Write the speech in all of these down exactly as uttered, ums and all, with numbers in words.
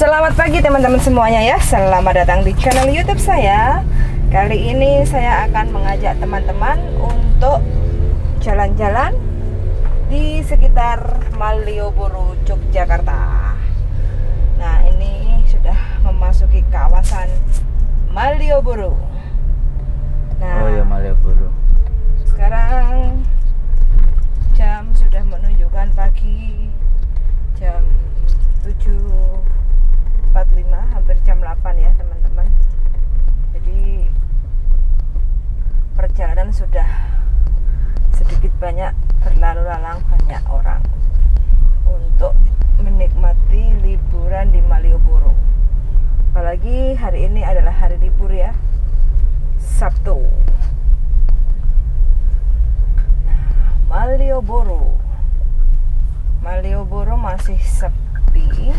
Selamat pagi teman-teman semuanya ya. Selamat datang di channel YouTube saya. Kali ini saya akan mengajak teman-teman untuk jalan-jalan di sekitar Malioboro, Yogyakarta. Nah, ini sudah memasuki kawasan Malioboro. Nah, oh ya, Malioboro. Sekarang jam sudah menunjukkan pagi jam tujuh empat puluh lima, hampir jam delapan ya teman-teman. Jadi perjalanan sudah sedikit banyak berlalu lalang, banyak orang untuk menikmati liburan di Malioboro. Apalagi hari ini adalah hari libur ya, Sabtu. Nah, Malioboro Malioboro masih sepi.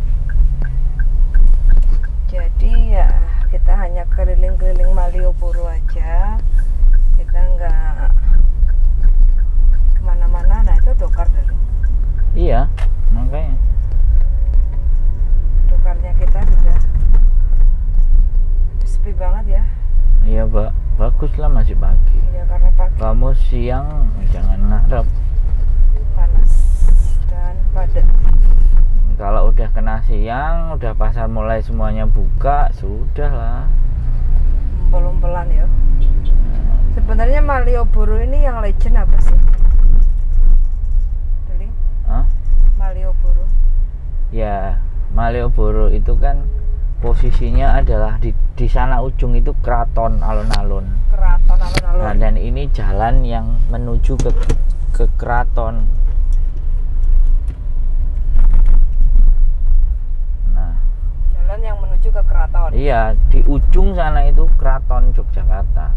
Jadi ya kita hanya keliling-keliling Malioboro aja, kita nggak kemana-mana. Nah itu dokar dulu. Iya, makanya Dokarnya kita sudah sepi banget ya. iya, Mbak, bagus lah masih pagi. Iya, karena pagi Kamu siang jangan ngarep, panas dan padat. kalau udah kena siang, udah pasar mulai semuanya buka, sudah lah. Belum pelan ya. Sebenarnya Malioboro ini yang legend apa sih? Beli? Hah? Malioboro. Ya, Malioboro itu kan posisinya adalah di di sana ujung itu keraton alun-alun. Keraton alun-alun. Nah, dan ini jalan yang menuju ke ke keraton. Nah, Jalan yang menuju ke keraton. iya, di ujung sana itu keraton Yogyakarta.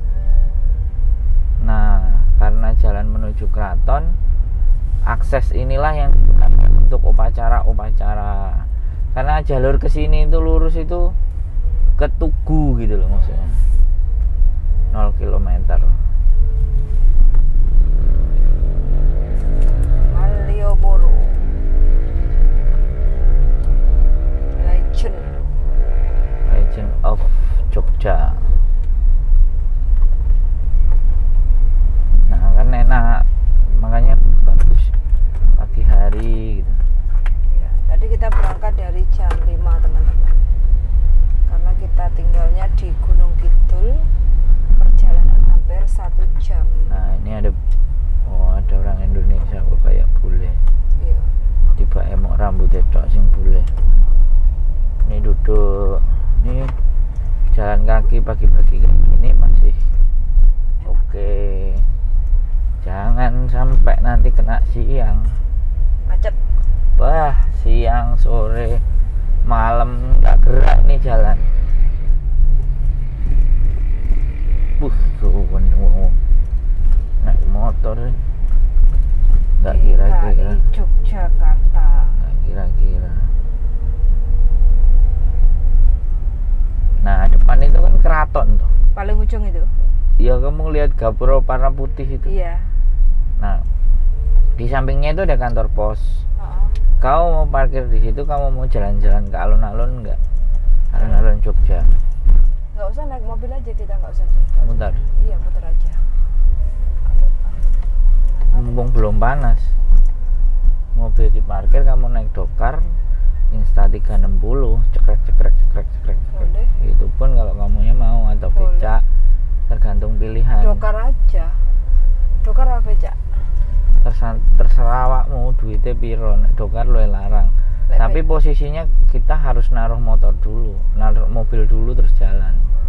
Nah, karena jalan menuju keraton, akses inilah yang digunakan untuk upacara-upacara. Karena jalur ke sini itu lurus itu ke Tugu gitu loh maksudnya. nol kilometer. Malioboro. Legend. Legend of Jogja. Nah, kan enak, makanya bagus pagi hari gitu. Ya, tadi kita berangkat dari jam lima teman-teman. Karena kita tinggalnya di Gunung Kidul, perjalanan hampir satu jam. Nah, ini ada oh ada orang Indonesia kok kayak bule. Iya. Tiba emok rambutnya tok sing bule. Ini duduk, ini jalan kaki pagi-pagi kayak gini masih oke. Jangan sampai nanti kena siang. Macet. Wah, siang, sore, malam nggak gerak nih jalan. Buh, tuh wong naik motor nggak kira-kira, D K I Yogyakarta. nggak kira-kira. Nah, depan itu kan keraton tuh. Paling ujung itu. Ya, kamu lihat gapura warna putih itu. Iya. Nah, di sampingnya itu ada kantor pos. Oh. Kau mau parkir di situ, kamu mau jalan-jalan ke alun-alun nggak? Alun-alun Jogja. Nggak usah naik mobil aja, kita nggak usah. Nggak usah. Muter. Iya, muter aja. Alun-alun. Mumpung belum panas, mobil diparkir, kamu naik dokar Insta tiga enam nol, cekrek cekrek cekrek cekrek. Boleh. Itu pun kalau kamunya mau, atau Boleh. becak, tergantung pilihan. Dokar aja. Dokar apa becak? Tersa- terserah awakmu duitnya piro, nek dokar lu larang. Lek Tapi be- posisinya kita harus naruh motor dulu, naruh mobil dulu terus jalan.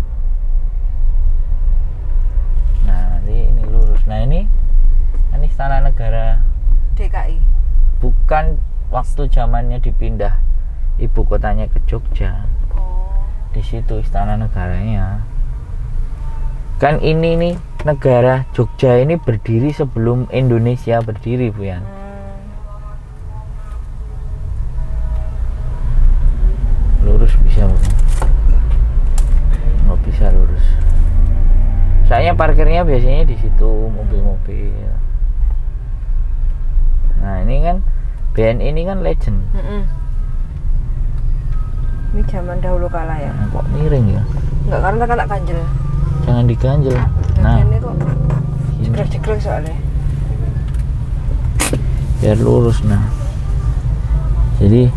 Nah, nanti ini lurus. Nah, ini ini Istana Negara. D K I. Bukan waktu zamannya dipindah ibu kotanya ke Jogja. Oh. Di situ Istana Negaranya. Kan ini nih, negara Jogja ini berdiri sebelum Indonesia berdiri, Bu Yan. Hmm. Lurus bisa, Bu. Nggak bisa lurus. Saya parkirnya biasanya di situ mobil-mobil. Nah, ini kan B N I ini kan legend. Mm-mm. zaman dahulu kala ya. Nah, kok miring ya? Enggak, karena kan tak ganjel. Jangan diganjel. Nah, Bagian ini kok jegrek-jegrek soalnya. Biar lurus. Nah, jadi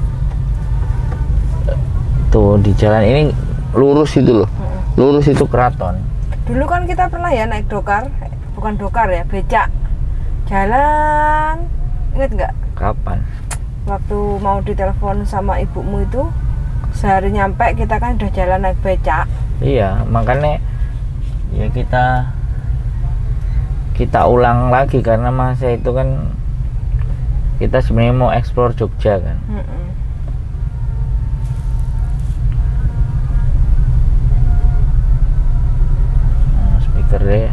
tuh di jalan ini lurus itu loh. Mm-mm. Lurus itu keraton. Dulu kan kita pernah ya naik dokar, bukan dokar ya, becak. Jalan, inget nggak? Kapan? Waktu mau ditelepon sama ibumu itu, sehari nyampe kita kan udah jalan naik becak. Iya, makanya ya kita kita ulang lagi karena masa itu kan kita sebenarnya mau eksplor Jogja kan. Mm-mm. Nah, speaker deh.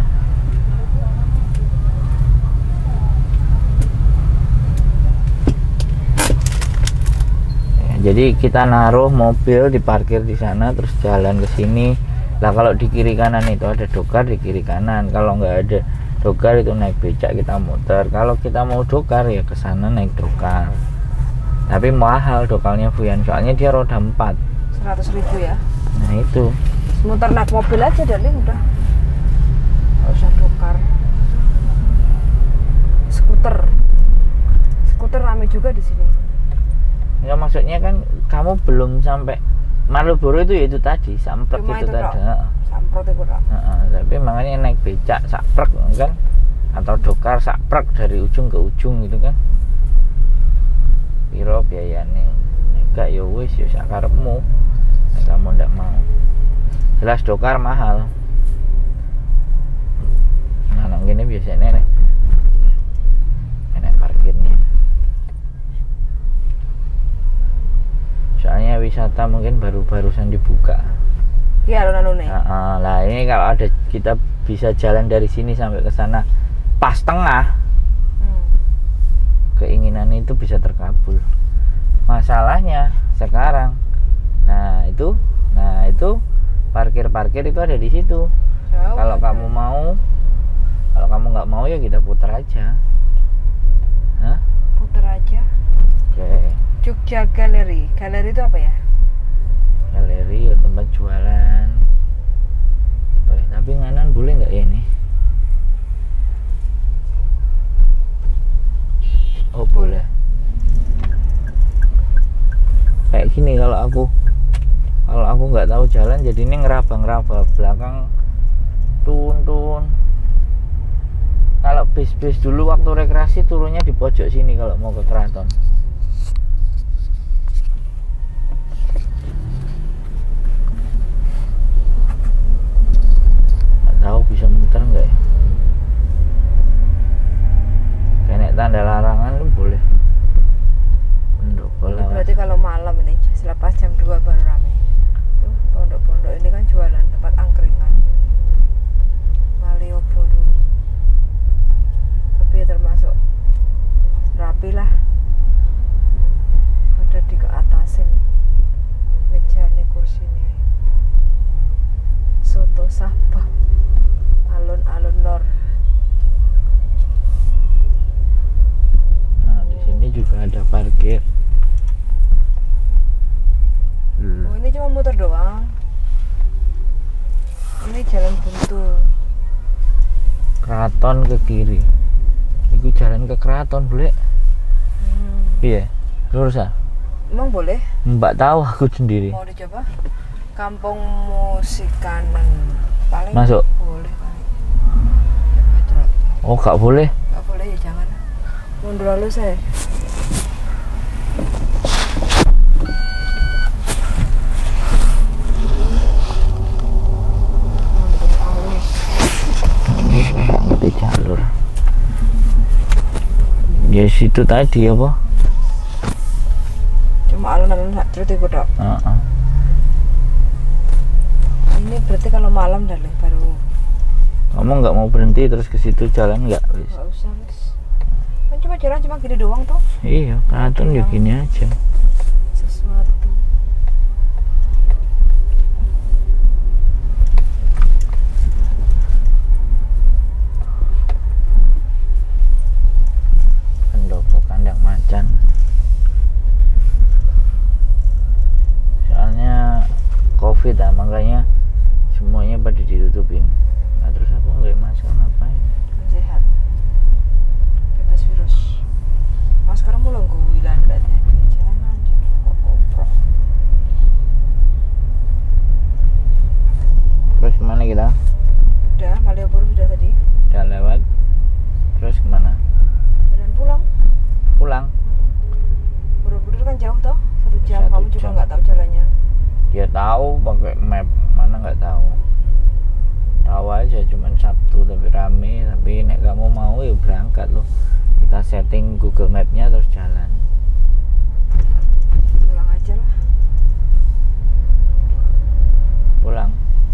Ya, jadi kita naruh mobil diparkir di sana terus jalan ke sini. Lah kalau di kiri kanan itu ada dokar di kiri kanan. Kalau nggak ada dokar itu naik becak kita muter. Kalau kita mau dokar ya ke sana naik dokar. Tapi mahal dokalnya Fuyan, soalnya dia roda empat. seratus ribu ya. Nah itu. Muter naik mobil aja Darling udah. Nggak usah dokar. Skuter. Skuter rame juga di sini. Ya maksudnya kan kamu belum sampai Malioboro itu ya itu tadi samprek Cuma itu, itu tadi. tok. Samprot itu tok. Heeh, tapi makanya naik becak saprek kan atau dokar saprek dari ujung ke ujung gitu kan. Piro biayane? Enggak ya wis ya sakarepmu. Nek kamu ndak mau. Jelas dokar mahal. Nah, nang kene biasanya nek enak parkirnya. Soalnya wisata mungkin baru-barusan dibuka. Iya, alun-alun nih. Nah, lah ini kalau ada kita bisa jalan dari sini sampai ke sana pas tengah, Hmm. keinginan itu bisa terkabul. Masalahnya sekarang, nah itu, nah itu parkir-parkir itu ada di situ. Jauh Kalau aja. kamu mau, kalau kamu nggak mau ya kita putar aja. Hah? Puter aja. Oke. Jogja Galeri. Galeri itu apa ya? Galeri ya tempat jualan. Oh, tapi nganan boleh nggak ya ini? Oh boleh. Kayak gini kalau aku kalau aku nggak tahu jalan jadi ini ngeraba-ngeraba belakang tun-tun. Kalau bis-bis dulu waktu rekreasi turunnya di pojok sini kalau mau ke keraton. Tahu bisa muter nggak ya? Kayak tanda larangan lu boleh. Pendopo Ini lewat. berarti kalau malam ini selepas jam dua baru rame. Tuh pondok-pondok ini kan jualan tempat angkringan. Malioboro. Tapi ya termasuk rapi lah. Ada di keatasin meja nih kursi nih. Soto Sabah. Alun-alun lor. Nah di sini juga ada parkir. Hmm. Oh ini cuma muter doang. Ini jalan buntu. Keraton ke kiri. Itu jalan ke keraton boleh? Hmm. Iya. Lurus ah? Emang boleh? Mbak tahu aku sendiri. Mau dicoba? Kampung Musikanen. Paling Masuk? boleh kali. Petrol. Oh nggak boleh? Nggak boleh ya jangan. Mundur lalu saya. Mundur alus. Ngerti jalur. Ya situ tadi apa? Cuma alun-alun sak trut iku tok. Heeh. Ini berarti kalau malam dah baru. Kamu nggak mau berhenti terus ke situ jalan nggak? Wis. Nggak usah wis. Kan cuma jalan cuma gini doang tuh. Iya, keraton ya gini aja. Sesuatu. Pendopo kandang macan. Soalnya makanya semuanya pada ditutupin. Nah terus aku nggak masker ngapain? Sehat, bebas virus. Mas sekarang mulai guilan katanya jangan kok oprok. Terus kemana kita? Udah Malioboro sudah tadi. Udah lewat. Terus kemana? Jalan pulang. Pulang. Borobudur kan jauh toh, satu jam. Satu Kamu juga jam. nggak tahu jalannya. Dia tahu pakai map, mana nggak tahu. Tahu aja cuman Sabtu tapi rame, tapi nek kamu mau ya berangkat loh. Kita setting Google Map-nya terus jalan. Pulang aja lah. Pulang.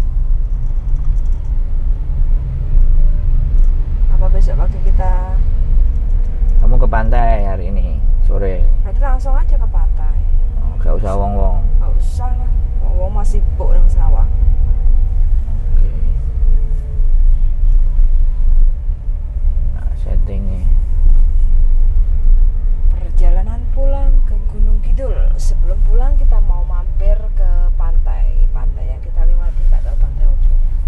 Apa besok pagi kita? Kamu ke pantai hari ini sore. Berarti langsung aja ke pantai. Oh, gak usah wong-wong. Gak usah lah. Wong masih sibuk nang sawah. Oke. Nah, setting nih. Perjalanan pulang ke Gunung Kidul. Sebelum pulang kita mau mampir ke pantai. Pantai yang kita lewati nggak tahu pantai apa.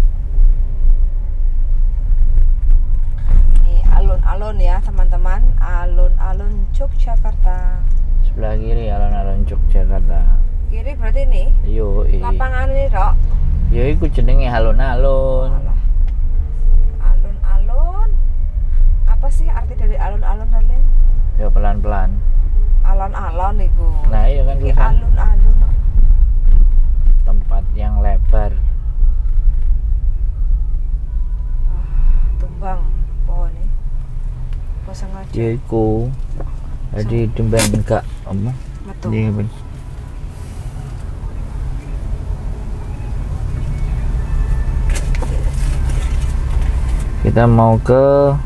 Ini alun-alun ya teman-teman. Alun-alun Yogyakarta. Sebelah kiri alun-alun Yogyakarta. Kiri berarti ini Yo, i. lapangan ini Rok. Yo iku jenenge alun-alun. Alah. Alun-alun. Apa sih arti dari alun-alun Darlin? Ya pelan-pelan. Alon-alon itu. Nah, iya kan Iki tulisan alun-alun. tempat yang lebar. Wah, tumbang pohon ini. Apa sengaja? Ya iku. Jadi dimben gak apa? Betul. Iya, Ben. Kita mau ke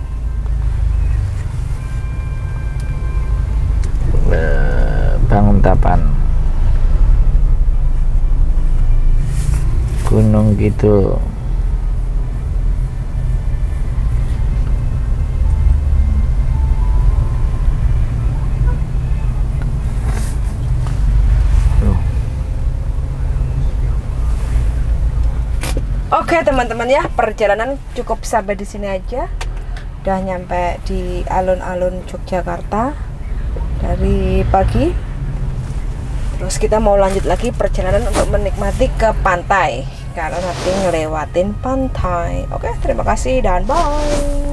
eh, Banguntapan Gunung Kidul. Oke teman-teman ya, perjalanan cukup sampai di sini aja. Udah nyampe di alun-alun Yogyakarta dari pagi. Terus kita mau lanjut lagi perjalanan untuk menikmati ke pantai. Karena nanti ngelewatin pantai. Oke, terima kasih dan bye.